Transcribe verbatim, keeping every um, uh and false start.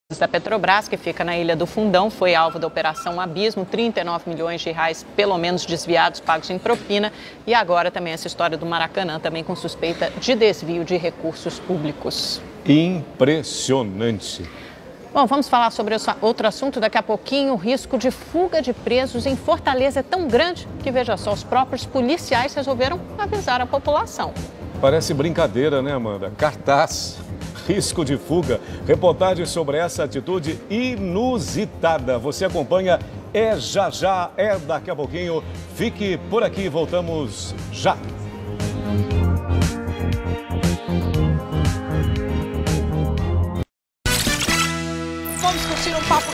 Da Petrobras, que fica na Ilha do Fundão, foi alvo da Operação Abismo, trinta e nove milhões de reais, pelo menos, desviados, pagos em propina. E agora também essa história do Maracanã, também com suspeita de desvio de recursos públicos. Impressionante. Bom, vamos falar sobre outro assunto daqui a pouquinho. O risco de fuga de presos em Fortaleza é tão grande que, veja só, os próprios policiais resolveram avisar a população. Parece brincadeira, né, Amanda? Cartaz. Risco de fuga. Reportagem sobre essa atitude inusitada. Você acompanha, é já já, é daqui a pouquinho. Fique por aqui, voltamos já. Vamos curtir um papo